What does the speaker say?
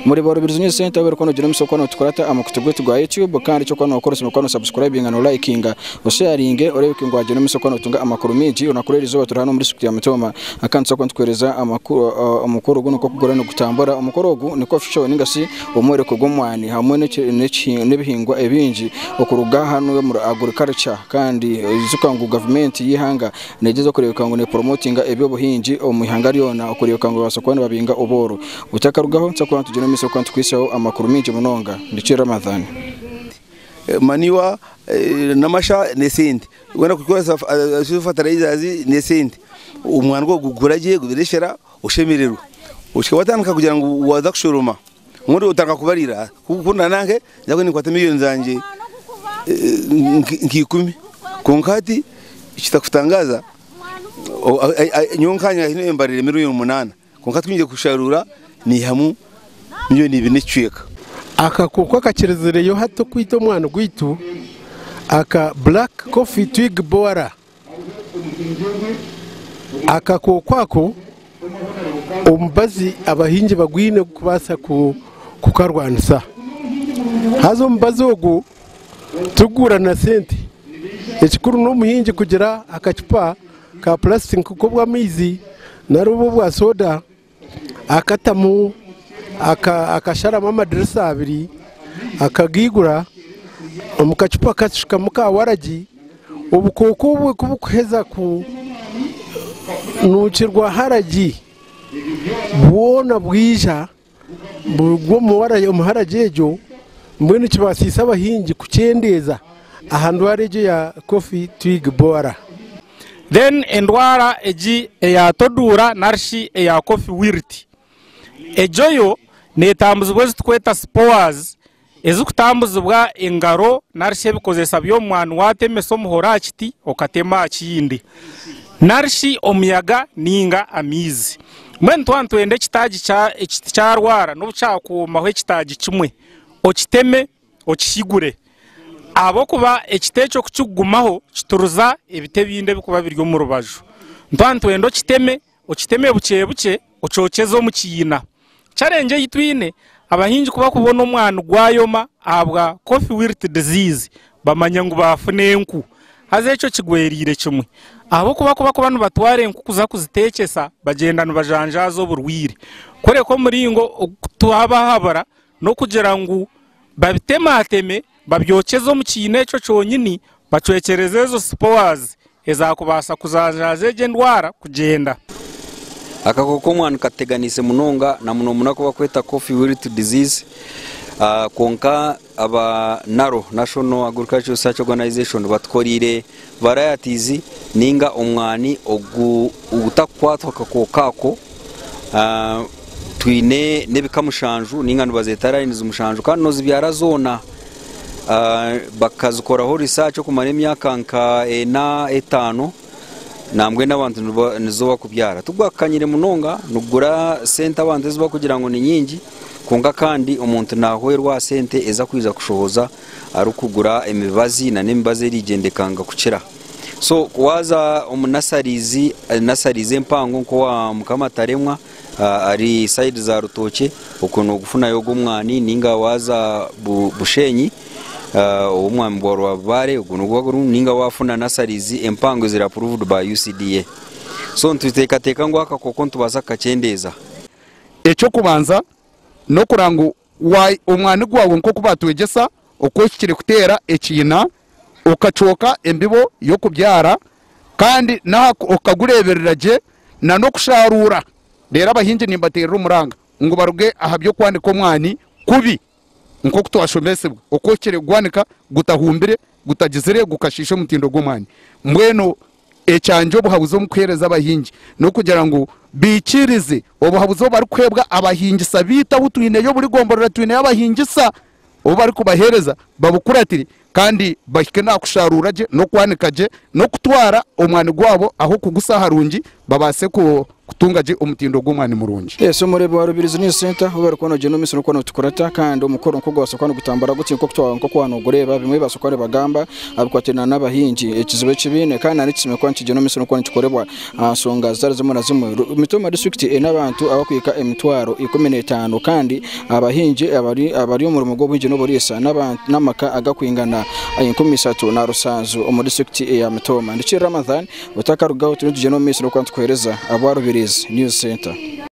muri boro business center bero kono Jeremy Sokono tukorata amakutugwe twa YouTube kandi cyo kono ukora simo kono subscribing and liking usharinge urebe ngo Jeremy Sokono tunga amakuru miji unakorera izo baturi hano muri Suku ya Mutoma akanso ko ntwereza amakuru guno ko kugora no gutambara umukorogu niko fisho ningasi umwere ko gomwani hamwe n'ibihingwa ebinji okuruga hano muri agriculture kandi izukangu government yihanga negezo kureka ngo ne promoting ebyo buhinji omuyanga ryona okureka ngo basokwana babinga oboro utakarugaho nsakwa Jeremy Sokono twisaho amakuru miji munonga ndici Ramadhan maniwa namasha nesindi wena kukoza fertilizers nesindi umwana go guguragiye gubireshera ushemerero ushikawatanka kugira ngo waza kushuruma muri utaka kubarira kukunda nanke yako ni kwata miliyoni zanje ngikumi konkati kitakutangaza nyonkanya hino embarire miliyoni 8 konkati twinje kusharura ni hamu miliyoni 2 n'icweka akakoko akakirezereyo hato kwita umwana gwitu aka black coffee twig borer akakokwako umbazi abahinji bagwine kubasa kukarwanisa hazo mbazi ogu tugura na sente ekikuru no muhinji kugira akacupa ka plastic ko bwamizi na rubo bwa soda akatamu akashara mama dressa abiri akagigura omukacupa kashika muka waragi ubukoko bwe kubuheza ku nucirwa haragi bona bwija bwo muwaraje umuharajejo mbwene kibasisa abahingi kucendeza ahandu hareje ya coffee twig borer then endwara eji ya todura narshi ya coffee wirt ejoyo netambuzwe zitweta spores ezukutambuzwa engaro narshe bikozesa byo mwana watemeso muhora kiti okatema akindi narshi omuyaga ninga amizi mwen twantwende kitaji cha rwara no bucakuma hwe kitaji kimwe okiteme okishigure abo kuba ekitecho kucugumaho kituruza ebitebinde bikuba biryo mu rubaju ntwantwendo kiteme okiteme buke ococezo mu kiyina challenge yitwine abahinji kuba kubona umwana gwayoma abwa coffee wirt disease bamanya ngo bafune enku hazecho kigwerire kimwe abo kuba bantu batware enku kuza kuzitekesa bagendana bajanjazo burwire kore ko muringo tuhabahabara no kugira ngo babitemateme babyokezo mu kineco cyonyini bacwekerezezo spores ezakubasa kuzajaze gendwara kugenda akakoko mwana kateganise munonga na muno ko bakweta coffee wirt disease konka aba naro National Agricultural Research Organization batkorire varieties ninga umwani utakwatwa akakokako twine nebikamushanju ninga nubazetaraniza umushanju kandi no zibyara zona bakazukoraho research kumara imyaka nka 5 nambwe n'abantu nizo bakubyara tugwakanyire munonga nugura sente abantu ziba kugira ngo ni nyingi konga kandi umuntu nahwerwa sente eza kwiza kushohoza ari kugura emibazi na nembaze rigendekanga kucira so waza nasarize mpango nko wa mukamataremwa ari side za rutoke ukuntu gufuna yogo mwani ninga waza bushenyi umwami boro bare ukuntu ninga wafuna nasarizi empango zira approved by UCDA so ntuteka ngo akakoko ntubaza kacendeza eco kubanza no kurango umwani gwawe nko kubatwegesa okokire kutera ekiyina okacoka embibo yo kubyara kandi na okagurebereraje na no kusharura rero abahinje nimbaterera umuranga ngo baruge ahabyo kwandika umwani kubi nko kutwashomesebwa okokire gwanika gutahumbire gutagizire gukashisha mutindo gomwani mbweno ecyanjo buhabuzo mukwereza abahinji no kugira ngo bikirize obuhabuzo bari kwebwa abahinji sabita butwine yo buri gomborera twine y'abahinjisa obo bari kubahereza babukuratiri kandi bahike nakusharuraje no kwanikaje no kutwara umwani gwabo aho kugusa harungi babase kutungaje umutindo gw'umwana murungi. Yes, umurebe wa Rubirizi News Center ubera kono Geno Miss no kono tukurata kandi umukoro nko gwasa kwano gutambara gutse nko kutwa nko kwano gureba bimwe basokore bagamba abikwatina n'abahinji ekizibe kibine kandi ari kimwe kwanci Geno Miss no kono tukorebwa songa zarazimo na zimwe Mitoma district n'abantu abakwika emitwaro 15 kandi abahinji abari umurimo gwo bw'inje no borisa n'abantu n'amaka agakwingana 13 na rusanzu mu district ya Mitoma ndici Ramadhan utakarugaho turi Geno Miss no kono tukohereza abo Rubirizi News Center.